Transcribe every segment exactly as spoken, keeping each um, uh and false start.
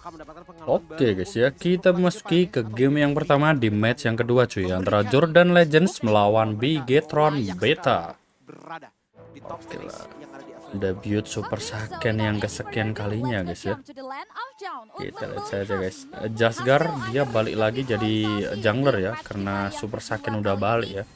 akan mendapatkan pengalaman Oke baru guys untuk ya, bisa kita memperpanjang masuki depan, ke ya, game yang pertama di match yang kedua cuy, antara Jordan Legends melawan Bigetron Beta. berada di top Oke standings lah, yang ada di F satu. debut Super Saiyan yang kesekian kalinya guys ya. Kita lihat saja guys, Jasgar dia balik lagi jadi jungler ya, karena Super Saiyan udah balik ya.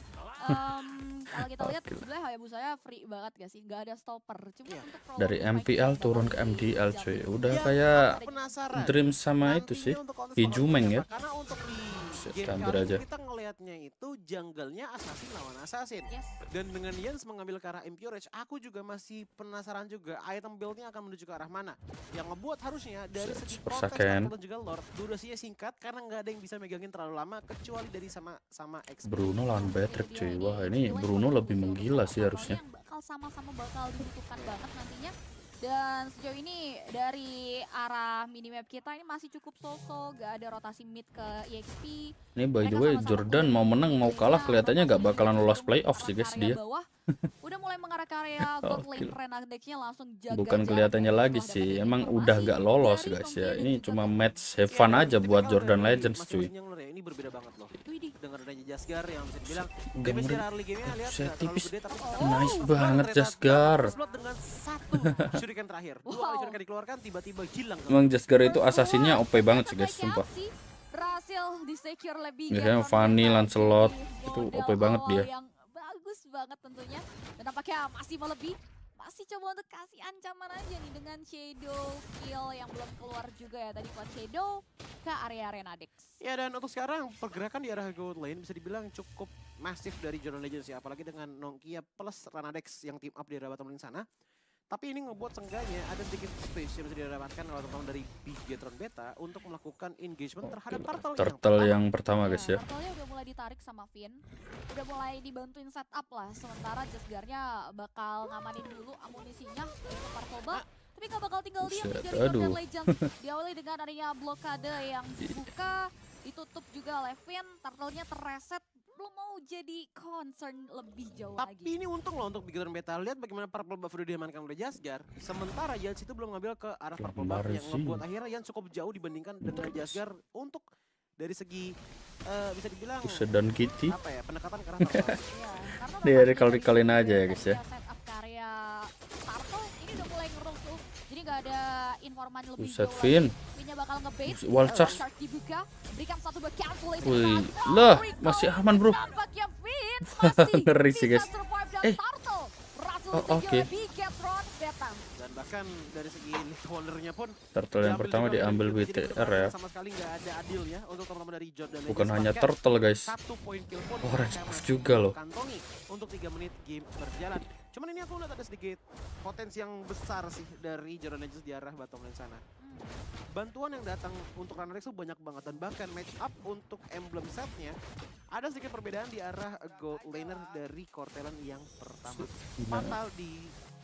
Um, kalau kita lihat Oke lah. sebenarnya Hayabusa free banget gak sih? Gak ada stopper. Cuma Iya. untuk Dari prolonging M P L fight turun bakal ke M D L dijamur. cuy, udah Yang kayak aku penasaran Dream sama itu nantinya sih, untuk kontes Ijumeng ya. apa, karena untuk di Set, game hampir kali aja. ini kita ngelihatnya itu jungle-nya assassin lawan assassin. Yes. Dan dengan Yans mengambil ke arah Impure Rage, aku juga masih penasaran juga item build-nya akan menuju ke arah mana. Yang ngebuat harusnya dari Set, segi Super konteks Saiyan. dan juga lore, durasinya singkat karena nggak ada yang bisa megangin terlalu lama kecuali dari sama sama X P. Bruno lawan Patrick cuy, wah ini Bruno lebih menggila sih harusnya. Yang bakal sama-sama bakal dibutuhkan banget nantinya. Dan sejauh ini dari arah minimap kita ini masih cukup so-so, gak ada rotasi mid ke E X P. Ini by the Mereka way sama-sama Jordan mau menang mau kalah kelihatannya gak bakalan lolos playoff sih guys dia. bawah, udah mulai mengarah ke area gold lane. Oke. Renadexnya langsung jaga Bukan jarak kelihatannya ya, lagi setelah sih, dapetin emang informasi udah gak lolos dari guys Tommy ya. dan Ini juga cuma Bobby. match have fun Ya, aja tipikal buat Jordan dari Legends cuy. masing-masing jungler ya, ini berbeda banget loh. Widih. Dengan adanya Jasgar yang bisa dibilang Gemer. damage dari early game-nya lihat Buset, nggak terlalu tipis. gede, tapi Oh, Nice oh, banget ternyata Jasgar. double slot dengan satu shuriken terakhir. Dua kali Wow. shuriken dikeluarkan tiba-tiba hilang. Emang Jasgar itu asasinnya O P banget sih guys, sumpah. Berhasil di-secure lebih. Biasanya Fanny, Lancelot, itu O P banget dia. Yang bagus banget tentunya. Dan nampaknya masih melebih. Masih coba untuk kasih ancaman aja nih dengan Shadow kill yang belum keluar juga ya. Tadi buat Shadow ke area Renadex. Ya, dan untuk sekarang pergerakan di arah gold lane bisa dibilang cukup masif dari Jordan Legends ya. Apalagi dengan Nongkia plus Renadex yang team up di arah bottom lane sana. Tapi ini ngebuat sengganya ada sedikit space yang bisa didapatkan oleh teman-teman dari Bigetron Beta untuk melakukan engagement terhadap turtle, Turtle yang yang pertama guys ya. Turtle-nya udah mulai ditarik sama Finn. Udah mulai dibantuin setup lah. Sementara Jasgarnya bakal ngamanin dulu amunisinya untuk Purple Buff. Tapi gak bakal tinggal diam Buset, dari aduh. Jordan Legends. Diawali dengan adanya blokade yang dibuka. Ditutup juga oleh Finn. Turtle-nya terreset. Belum mau jadi concern lebih jauh Tapi lagi. ini untung loh untuk Bigetron Beta. Lihat bagaimana Purple Buff udah diamankan oleh Jasgar. Sementara Yans itu belum ngambil ke arah Purple Buff yang sih. ngebuat akhirnya Yans cukup jauh dibandingkan dengan Jasgar untuk dari segi eh, bisa dibilang Buset dan Kitty. apa ya, pendekatan ke arah Turtle. Iya, karena Dia rotasinya recall-recallin dari aja ya, guys, ya. Jasgar setup karya Turtle ini udah mulai ngerol tuh. Jadi gak ada informasi lebih Buset, jauh Finn. lagi. Finn-nya bakal ngebait. Buset, wall charge. dibuka. Berikan satu buah cancellation. Wih, Now, lah, recall. masih aman, bro. Nampaknya Finn masih Ngeri sih, bisa guys. survive dan Eh. Turtle berhasil Oh, di-secure oke. oleh Bigetron Beta. Dan bahkan dari segi lead holdernya pun Turtle yang diambil pertama juga diambil dari W Jadi T R benar-benar ya. sama sekali nggak ada adilnya untuk teman-teman dari Jordan Bukan Legends. hanya Bahkan Turtle guys. satu poin kill pun Orange mereka Buff masih juga loh. kantongi untuk tiga menit game berjalan. Cuman ini aku lihat ada sedikit potensi yang besar sih dari Jordan Legends di arah bottom lane sana. Hmm. Bantuan yang datang untuk Runner X itu banyak banget, dan bahkan match up untuk emblem setnya ada sedikit perbedaan di arah gold laner dari Cortellon yang pertama. Fatal di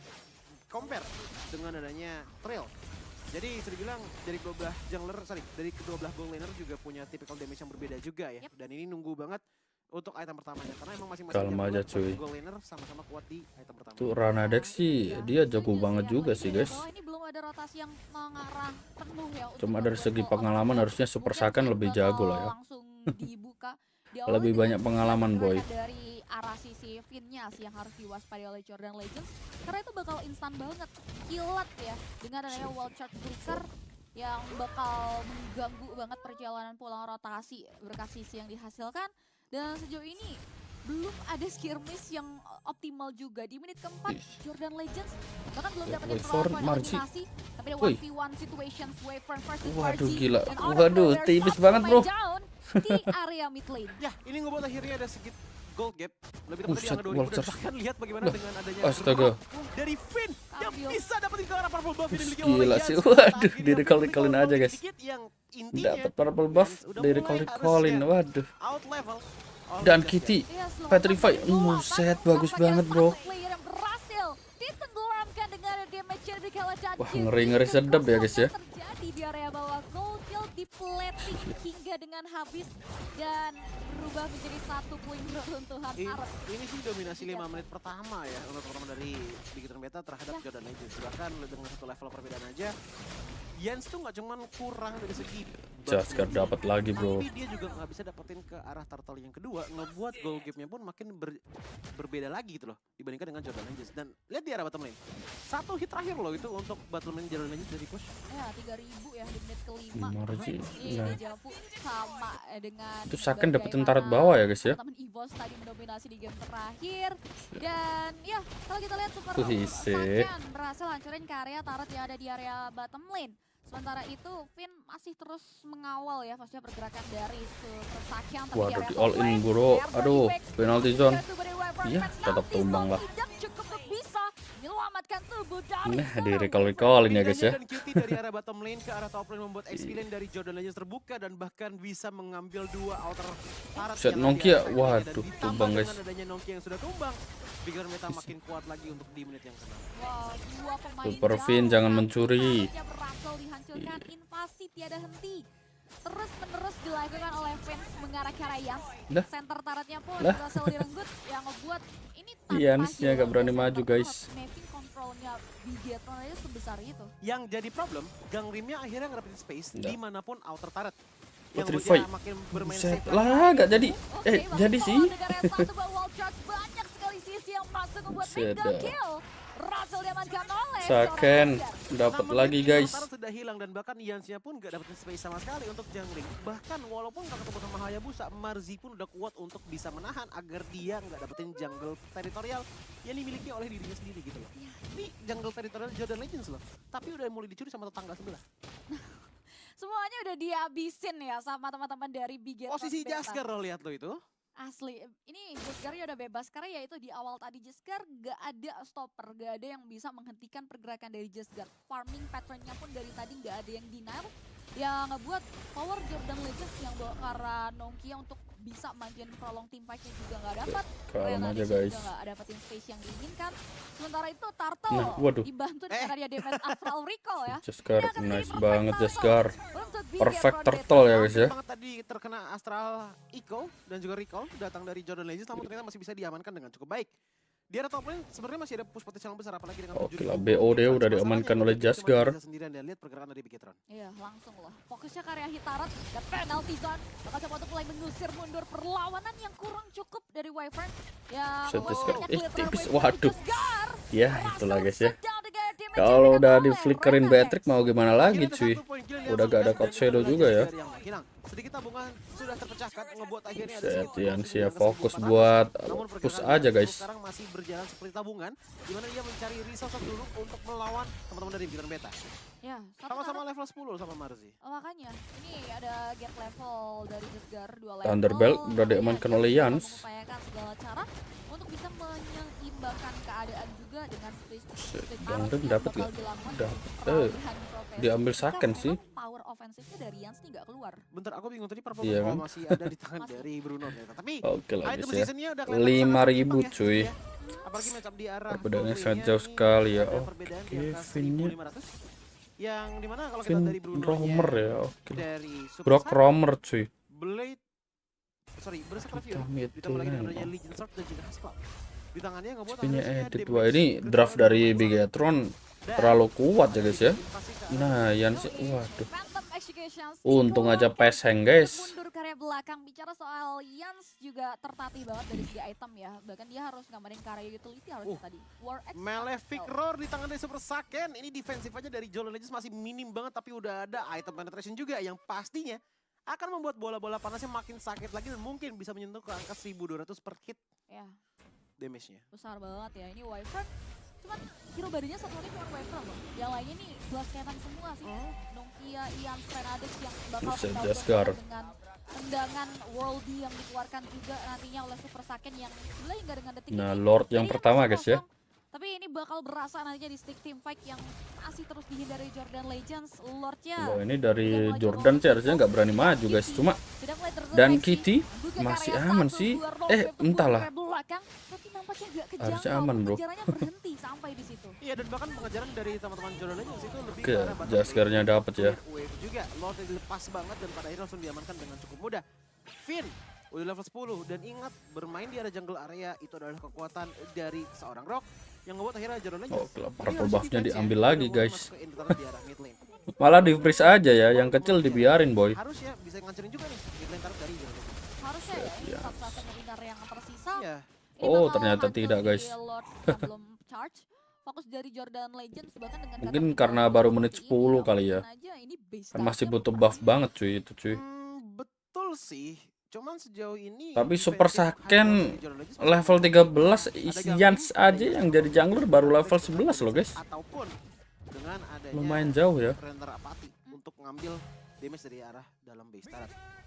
compare dengan adanya Trail. Jadi bisa dibilang dari kedua belah jungler, sorry, dari kedua belah gold laner juga punya typical damage yang berbeda juga ya. Yep. Dan ini nunggu banget untuk item pertamanya karena emang masing-masing Kalem jungler aja, dan cuy. gold laner sama-sama kuat di item pertama. Tuh Ranadex sih dia jago banget juga sih guys. Bahwa ini belum ada rotasi yang mengarah penuh ya. untuk Cuma dari segi melakukan pengalaman all-out. harusnya Super Mungkin Saiyan Finn lebih bakal jago lah ya. Langsung dibuka. Diawali Lebih dengan banyak pengalaman, boy. pergerakan dari arah sisi Finn-nya sih yang harus diwaspadai oleh Jordan Legends. Karena itu bakal instan banget, kilat ya. Dengan adanya wall charge flicker yang bakal mengganggu banget perjalanan pulang rotasi berkat sisi yang dihasilkan. Dan sejauh ini belum ada skirmish yang optimal juga. Di menit keempat Jordan Legends bahkan belum dapetin Wayford, perlawanan Marji. eliminasi. Tapi ada Wih. one v one situations, Wayford versus Waduh, Marji. gila. And out of Waduh, nowhere, tipis satu banget, bro. pemain down di area mid lane. Ya, ini ngebuat akhirnya ada sedikit gold gap. Lebih tepatnya di Buset, angka dua ribu. wall Dan charge. bahkan lihat bagaimana Lah, dengan adanya astaga. drop dari Finn yang Ambil. bisa dapetin ke arah purple buff yang dimiliki Gila oleh sih, Yans. waduh, Akhirnya di-recall-recallin Finn aja, guys. dikit-dikit yang intinya Dapat purple buff Yans udah dari mulai recall-recallin. harusnya Waduh. out level oleh Dan Jasgar. Kitty Iya, slow Petrify. up, slow up. Buset, bagus Nampaknya banget, bro. satu player yang berhasil ditenggelamkan dengan damage yang diberikan oleh Chan Wah, Jin. ngeri-ngeri sedap ya, guys, ya. Terjadi di area bawah, gold kill diplating hingga dengan habis dan berubah menjadi satu poin beruntuhan I- arah. Ini sih dominasi lima menit pertama ya untuk teman-teman dari Bigetron Beta terhadap Ya. Jordan Legends. Bahkan dengan satu level perbedaan aja, Yans tuh nggak cuman kurang dari segi Jaskar dapat lagi, bro. tapi dia juga nggak bisa dapetin ke arah turtle yang kedua, ngebuat goal game-nya pun makin ber, berbeda lagi gitu loh dibandingkan dengan Jordan Legends. Dan lihat di arah bottom lane, satu hit terakhir loh itu untuk bottom lane Jordan Legends dari push. Ya tiga ribu ya di menit kelima. Marzi. Ini Nah, Javu sama eh, dengan itu Saken dapetin turret bawah ya, guys ya. teman Evos tadi mendominasi di game terakhir. Dan ya kalau kita lihat super Tuh, isi. Saken berhasil hancurin ke area turret yang ada di area bottom lane. Sementara itu Finn masih terus mengawal ya pastinya pergerakan dari Super Saken. Waduh, di all in, bro. Aduh, penalty zone. Iya, tetap tumbang lah. Nah, di recall-recallin ya, guys ya. Dan Q T dari arah bottom lane ke arah top lane membuat X P lane dari Jordan Legends terbuka dan bahkan bisa mengambil dua outer turret Set yang Nokia, ada di atas waduh, dan ditambah tumbang, guys. dengan adanya Nokia yang sudah tumbang, Bigger Meta makin kuat lagi untuk di menit yang keenam. Wow, dua pemain Super jauh Finn, jangan satu mencuri. targetnya berhasil dihancurkan, invasi tiada henti. Terus menerus dilakukan oleh Finn mengarah ke arah Yans. Dah. Center turretnya pun Dah. berhasil direnggut yang ngebuat ini tanpa Yansnya hero gak berani base maju, center guys. turret, making kontrolnya Bigetron aja sebesar itu. Yang jadi problem, Gang Rimnya akhirnya ngedapetin space Nggak. dimanapun outer turret. Yang Patrick membuat dia Fight. makin bermain Buset safe lah, gak jadi. Oke, Eh, masuk jadi ke sih. negara yang satu, Bang. Wall charge banyak sekali sisi yang masuk membuat Buset Mega dah. kill. Berhasil diamankan oleh Saken seorang dapat Namun lagi, Ricky guys. Lautaro sudah hilang dan bahkan Yansnya pun gak dapetin space sama sekali untuk jungling. Bahkan walaupun gak ketemu sama Hayabusa, Marzi pun udah kuat untuk bisa menahan agar dia nggak dapetin jungle teritorial yang dimiliki oleh dirinya sendiri gitu loh. Ini jungle teritorial Jordan Legends loh, tapi udah mulai dicuri sama tetangga sebelah. Semuanya udah dihabisin ya sama teman-teman dari Big Game. Posisi Jaskar lo lihat lo itu. Asli, ini Jaskar udah bebas karena ya itu di awal tadi Jaskar gak ada stopper, gak ada yang bisa menghentikan pergerakan dari Jaskar. Farming patternnya pun dari tadi gak ada yang denial, yang ngebuat power Jordan Legends yang bawa ke arah Nokia untuk bisa makin prolong team fight-nya juga gak dapat. Kalem Rena aja, di sini guys. juga gak dapetin space yang diinginkan. Sementara itu Turtle Nah, waduh. dibantu Eh. dengan dia defense Astral Recall ya. Jaskar, Ini akan menjadi nice perfect banget turtle Jaskar. untuk Big Perfect Game turtle ya, guys ya. Banget tadi terkena Astral Eco dan juga Recall datang dari Jordan Legends, namun ternyata masih bisa diamankan dengan cukup baik. Di arah top lane sebenarnya masih ada push potensial yang besar, apalagi dengan Oke tujuh lah, ribu B O D defense. udah Masalahnya diamankan Big oleh Game cuma Jaskar. bisa sendirian dan lihat pergerakan dari Bigetron. Iya, langsung loh. Fokusnya ke area Hitarat dan penalty zone. Bakal coba untuk mulai mengusir mundur perlawanan yang kurang cukup dari Wyvern. Yang Set Jaskar. banyak Eh, clear tipis. wave Waduh. Jaskar. Ya, itulah guys ya. Berhasil shutdown dengan damage Kalau yang udah diberikan di oleh flickerin Red Patrick X. mau gimana lagi, Akhirnya ada cuy. satu poin kill yang Udah gak ada sukses Code dan Shadow adalah juga ya. Jaskar yang hilang. Sedikit tabungan sudah terpecahkan, ngebuat akhirnya ada Set, sedikit Yansnya kosong dengan fokus seribu empat ratus. buat Namun push pergerakan aja, Yansnya guys. sekarang masih berjalan seperti tabungan, di mana dia mencari resource dulu untuk melawan teman-teman dari Bigetron Beta. Ya, satu Sama-sama target. level sepuluh sama Marzi. Oh, makanya ini ada gap level dari Jaskar dua level. Thunderbelt udah Tapi ya, diamankan Jaskar oleh juga Yans. mengupayakan segala cara untuk bisa menyeimbangkan keadaan juga dengan space Set, space Bang arus Ren yang dapet bakal gak? dilakukan Dapet. untuk Eh, peralihan profesi. diambil Jika Saken sih. memang power ofensifnya dari Yans nih nggak keluar. Bentar, aku bingung tadi purple Iya ball kan? masih ada di tangan Masih. dari Bruno ternyata. Tapi Oke lah, item guys ya. seasonnya udah kelihatan lima sangat ribu, seimbang ya, cuy. ya. Apalagi matchup di arah Perbedaannya top sangat lane-nya jauh ini sekali ya. ada Oke, perbedaan di angka Finn-nya. seribu lima ratus. Yang dimana kalau kita Finn dari Bruno Romer ya, oke. dari Super Brock Saiyan, Romer, cuy. Blade sorry Berserker Review Hitam itu ditambah lagi dengan kan. adanya Legion Sword dan juga Haspel di tangannya ngebuat Punya harusnya edit. damage Wah, ini ke draft dalam dari lumayan Bigetron Dan terlalu kuat ya, guys ya. invasi ke arah Nah, Bigetron. Yans, waduh. Phantom Executions Untung aja dikeluarkan peseng, guys. untuk mundur ke area belakang. Bicara soal Yans juga tertatih banget dari segi item ya. Bahkan dia harus ngamarin ke area utility harusnya Uh, tadi. War X Malefic atau- Roar di tangan dari Super Saiyan. Ini defensif aja dari Jordan Legends masih minim banget, tapi udah ada item penetration juga yang pastinya akan membuat bola-bola panasnya makin sakit lagi dan mungkin bisa menyentuh ke angka seribu dua ratus per hit Ya, damage-nya. besar banget ya. Ini Wyvern cuman hero badannya satu lagi cuma Wyvern loh. Yang lainnya nih belas kenan semua sih. Nokia, Ian, Frenadix yang bakal Buset, ketahuan Jaskar. dengan tendangan Worldy yang dikeluarkan juga nantinya oleh Super Saiyan yang sebenarnya hingga dengan detik Nah, ini Lord yang jadi pertama, masih guys ya. kosong. Tapi ini bakal berasa nantinya di stick team fight yang masih terus dihindari Jordan Legends. Lordnya Loh, ini dari Jordan sih harusnya nggak berani maju, guys. Cuma sudah mulai terdeteksi. dan Kitty Buka masih karya aman satu, sih. dua, roll Eh, wave entahlah. ke belakang, tapi nampaknya nggak kejangkau. Harusnya aman, bro. Pengejarannya berhenti sampai di situ. Iya, dan bahkan pengejaran dari teman-teman Jordan Legends itu lebih Ke arah bottom Jaskarnya lane. dapet ya. Wave juga, Lord dilepas banget dan pada akhirnya langsung diamankan dengan cukup mudah. Finn udah level sepuluh. Dan ingat, bermain di area jungle area itu adalah kekuatan dari seorang Rock yang ngebuat akhirnya Jordan Legends. Oh, purple buff-nya diambil lagi, guys. Di arah mid lane. Malah di freeze aja ya, yang kecil dibiarin boy. Harusnya bisa ngancurin juga nih mid lane target dari Jordan Legends. Harusnya ya, ini Yes. satu-satunya winner yang tersisa. Iya. Ini Oh, bakal ternyata hancur tidak, di guys. Lord yang belum charge. Fokus dari Jordan Legends bahkan dengan Mungkin kata karena tinggal baru seperti menit ini, sepuluh ya kali ya. mungkin aja ini base Kan masih target butuh pasti. buff banget cuy itu cuy. Hmm, betul sih. Cuman sejauh ini Tapi defensive Super high Saken ground dari Jordan Legends masih level cukup tiga tinggi. belas Ada Yans Gambling, aja ada yang jadi jungler baru level sebelas loh guys. Ataupun dengan adanya Lumayan jauh ya. Render Apati untuk ngambil damage dari arah dalam base turret.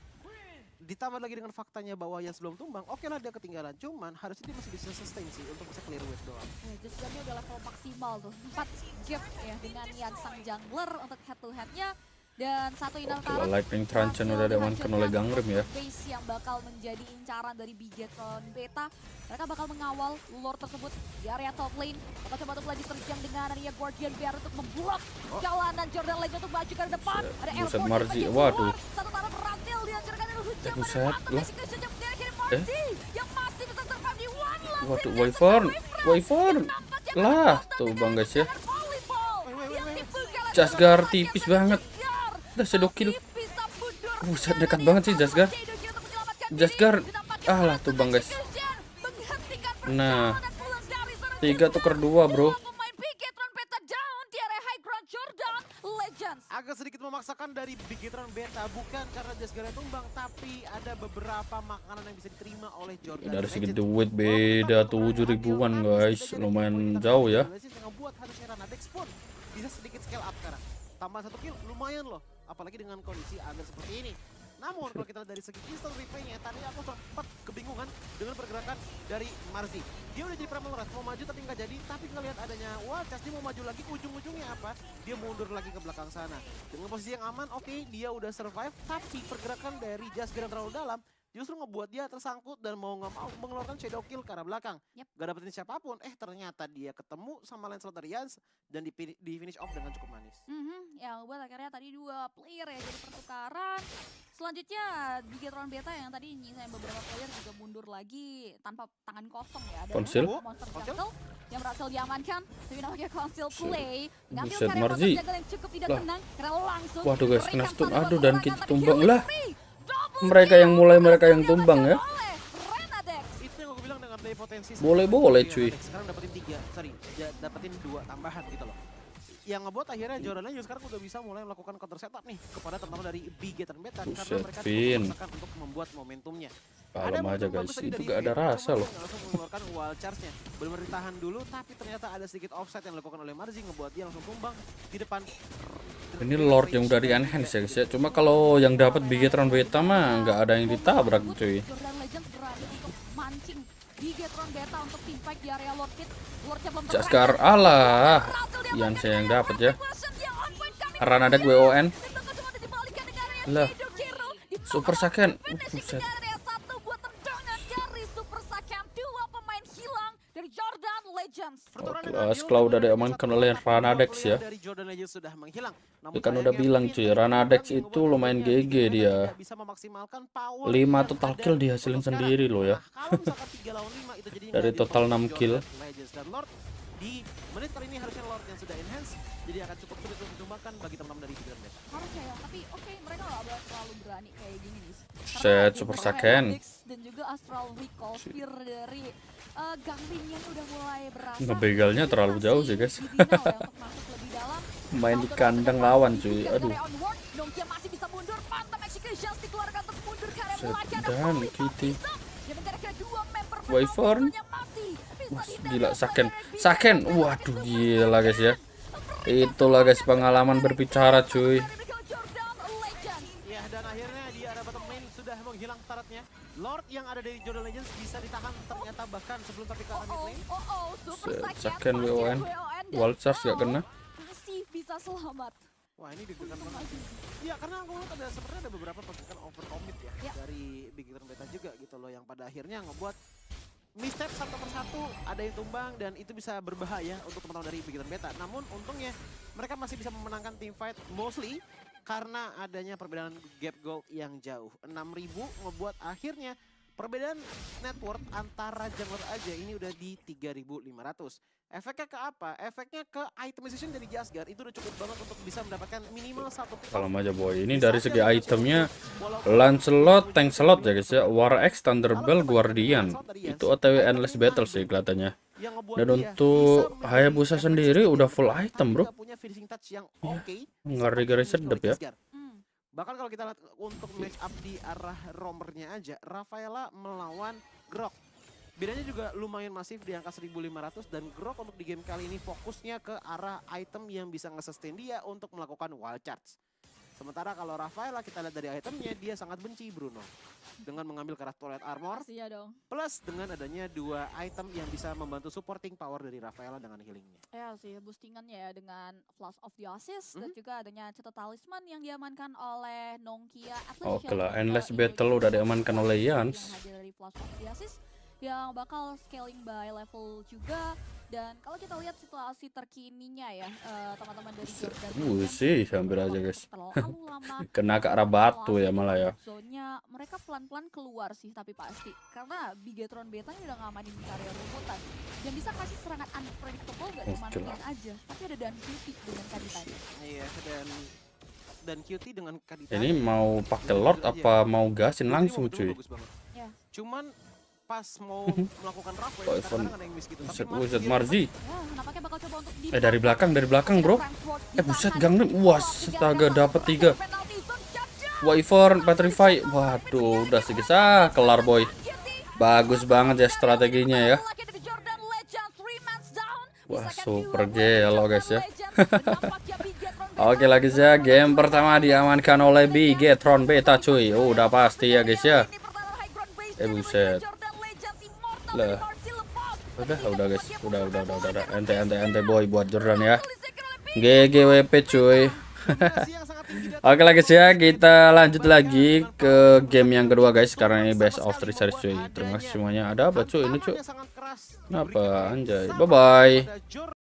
Ditambah lagi dengan faktanya bahwa yang sebelum tumbang, oke lah dia ketinggalan, cuman harusnya dia masih bisa sustain sih untuk bisa clear wave doang. Ya, just dia udah level maksimal tuh, empat gem ya dengan yang sang jungler untuk head to headnya. Dan satu inner Oke, turret Lightning Truncheon udah diamankan oleh Gangrel ya. base yang bakal menjadi incaran dari Bigetron Beta. Mereka bakal mengawal Lord tersebut di area top lane. Bakal coba untuk lagi terjang dengan adanya Guardian Bear untuk memblok Oh. jalanan Jordan Legends untuk maju ke depan. Buset, Ada buset, Airborne Marzi. yang Waduh. keluar. Satu tarot berhasil dihancurkan dari hujan. Eh, buset, Pada lah. Execution yang dari Marzi yang masih bisa survive di one last Waduh, hit. Wyvern, Wyvern. Nampaknya Lah, kekuatan tuh dengan bang guys ya. serangan volleyball. Wait, wait, Yang wait, wait. dipukul oleh Jasgar Jordan tipis Legends. banget. Jasgar Udah shadow kill. masih bisa mundur. Buset, dekat banget sih Jasgar. Shadow kill untuk menyelamatkan diri. Jasgar. Dinampakkan Ah lah oleh tuh bang guys. Execution menghentikan Nah, perjalanan pulang dari sana. tiga tuker dua bro. Dua pemain Bigetron Beta down di area high ground Jordan Legends. Agak sedikit memaksakan dari Bigetron Beta, bukan karena Jasgarnya tumbang, tapi ada beberapa makanan yang bisa diterima oleh Jordan Dari segi Legends. duit beda tujuh ribuan guys, lumayan jauh ya. Yang ngebuat harusnya Ranadex pun bisa sedikit scale up sekarang. Tambah satu kill lumayan loh, apalagi dengan kondisi under seperti ini. Namun kalau kita lihat dari segi instant replaynya, tadi aku sempat kebingungan dengan pergerakan dari Marzi. Dia udah jadi Primal Rush, mau maju tapi nggak jadi, tapi ngelihat adanya Wachas, dia mau maju lagi, ujung-ujungnya apa? Dia mundur lagi ke belakang sana. Dengan posisi yang aman, oke dia udah survive, tapi pergerakan dari Jasgar yang terlalu dalam justru ngebuat dia tersangkut dan mau nggak mau mengeluarkan shadow kill ke arah belakang. Yep. Gak dapetin siapapun, eh ternyata dia ketemu sama Lancelot dari Yans dan di, di finish off dengan cukup manis. Mhm, ya buat akhirnya tadi dua player ya jadi pertukaran. Selanjutnya Bigetron Beta yang tadi nyisain beberapa player juga mundur lagi tanpa tangan kosong ya. Ada Konsil? Monster Konsil? Jungle yang berhasil diamankan. Tapi namanya Konsil Play. Ngambil Buset, karya Marzi. Monster Jungle yang cukup tidak Lah. tenang karena langsung Waduh guys, kena diberikan stun. satu Aduh, dan serangan, kita tapi tumbang killing lah. spree. Double Mereka kill yang mulai, mereka yang tumbang ya. oleh Renadex. Itu yang aku bilang dengan play potensi. Boleh-boleh, seperti cuy. Ranadex. Sekarang dapetin tiga, sorry, ja- dapetin dua tambahan gitu loh. Yang ngebuat akhirnya Jordan Legends sekarang udah bisa mulai melakukan counter setup nih kepada teman-teman dari Bigetron Beta karena Buset, mereka cukup Vin. memaksakan untuk membuat momentumnya. Kalem momentum aja bagus guys, tadi itu dari gak ada Vin, rasa cuma loh. dia langsung mengeluarkan wild charge-nya. Benar-benar ditahan dulu, tapi ternyata ada sedikit offside yang dilakukan oleh Marzi ngebuat dia langsung tumbang di depan. Ini Lord yang udah di enhance ya guys ya. Cuma kalau yang dapat Bigetron Beta mah nggak ada yang ditabrak cuy. Jordan Legends berani untuk mancing Bigetron Beta untuk team fight di area Lord Pit. Lordnya belum Jasgar, terberangkat. alah. Berhasil Yang diamankan saya yang dengan dapat ya. Question yang on point coming Ranadek from W O N. Dan bakal cuma dibalikan dengan area Lah. Shadow Hero. Ditambah Super satu Saken. finishing Buset. dengan area satu buat tendangan dari Super Saken. Dua pemain hilang dari Jordan Legends. Pertukaran Oke, dengan lah, Jill, setelah udah benar-benar diamankan satu oleh kotak, Ranadex dua ya. player dari Jordan Legends sudah menghilang. Namun Ya kan udah sayangnya bilang Vin cuy, dari Ranadex Jordan yang itu ngebuat lumayan akhirnya G G Bigetron dia. tidak bisa memaksimalkan power lima yang total ada kill dihasilin untuk sekarang. sendiri loh ya. Nah, kalau misalkan tiga lawan lima itu jadi Dari nggak total jadi enam Jordan kill. Legends dan Lord di menit kali ini harusnya Lord yang sudah enhance, jadi akan cukup sulit untuk ditumbangkan bagi teman-teman dari Bigetron Beta. Harusnya ya, tapi oke mereka nggak boleh terlalu berani kayak gini nih. Set, Super Saken. Dan juga Astral Recall Spear dari uh, Ganglingnya udah mulai berasa. Ngebegalnya terlalu jauh sih guys. Di final ya, untuk masuk lebih dalam. Main di Counter kandang dari lawan Marzi cuy. dari Aduh. area onward. Nongkia masih bisa mundur. Phantom Executions dikeluarkan untuk mundur ke area Set, mulai. Ada dan Volley Kitty. Pizza yang mengerakkan dua member Wyvern. yang masih bisa Wah, didapatkan gila oleh Saken. Bigetron Saken. Beta. Waduh gila guys ya. Itulah guys pengalaman berbicara cuy. Ya, dan akhirnya di arah bottom lane sudah menghilang taratnya. Lord yang ada dari Jordan Legends bisa ditahan ternyata bahkan sebelum tapi ke arah mid lane. Oh, oh, Super Set, Saken Saken W O N. Wild Charge gak kena. Masih bisa selamat. Wah, ini deg-degan banget. Iya, karena aku lihat ada sebenarnya ada beberapa pergerakan overcommit ya, Ya. dari Bigetron Beta juga gitu loh, yang pada akhirnya ngebuat misstep satu persatu ada yang tumbang dan itu bisa berbahaya untuk teman-teman dari Bigetron Beta. Namun untungnya mereka masih bisa memenangkan team fight mostly karena adanya perbedaan gap gold yang jauh. enam ribu ngebuat akhirnya Perbedaan net worth antara jungler aja ini udah di tiga ribu lima ratus. Efeknya ke apa? Efeknya ke itemization dari Jasgar itu udah cukup banget untuk bisa mendapatkan minimal satu pick Kalau off. aja boy, ini dari segi itemnya Lancelot, Tank Slot ya guys ya, War X, Thunderbolt, Guardian. Itu O T W Endless Battle sih kelihatannya. Dan untuk Hayabusa sendiri udah full item bro. Ngeri-ngeri sedep ya. Bahkan kalau kita lihat untuk match up di arah roamernya aja, Rafaela melawan Grok. Bedanya juga lumayan masif di angka seribu lima ratus dan Grok untuk di game kali ini fokusnya ke arah item yang bisa nge-sustain dia untuk melakukan wild charge. Sementara kalau Rafaela kita lihat dari itemnya, dia sangat benci Bruno. Dengan mengambil karakter turret armor, Iya dong. plus dengan adanya dua item yang bisa membantu supporting power dari Rafaela dengan healingnya. Ya sih, boostingannya ya dengan Flash of the Assist, dan Mhm. juga adanya cetak talisman yang diamankan oleh Nongkia. Oke lah, Endless Battle udah diamankan oleh Yans. Yang hadir dari Flash of the Assist, yang bakal scaling by level juga. Dan kalau kita lihat situasi terkininya ya, eh, teman-teman dari Jordan Uh sih, hampir aja guys. terlalu lama. Kena ke arah batu ya malah ya. Zone-nya mereka pelan-pelan keluar sih, tapi pasti karena Bigetron Beta udah ngamanin karya rumput yang bisa kasih serangan unpredictable, gak cuma Oke main lah. aja, tapi ada Dan Cutie dengan Kaditanya. Iya, dan dan Q T dengan Kadita. Ini mau pakai Lord apa mau gasin langsung cuy. Ya. Cuman pas mau melakukan raff Oh, ya, Evan. kadang-kadang ada yang miss gitu. Buset, Marzi buset, dia Marzi. Ya, nampaknya bakal coba untuk di Eh dari belakang, dari belakang bro. Eh buset, Gangnam. Wah, astaga dapat tiga. Wyvern, Petrify. Waduh, udah segis ah, kelar boy. Bagus banget ya strateginya ya. Wah, super gelo guys ya. Oke lagi ya, game pertama diamankan oleh Bigetron Beta cuy. Oh, udah pasti ya guys ya. Eh buset. Lah. Udah, udah guys. Udah, udah, udah, udah, udah. Ente, ente, ente boy buat Jordan ya. G G W P cuy. Oke lah guys ya, kita lanjut lagi ke game yang kedua guys. Karena ini best of three series cuy. Terima kasih semuanya. Ada apa cuy ini cuy? Kenapa anjay? Bye bye.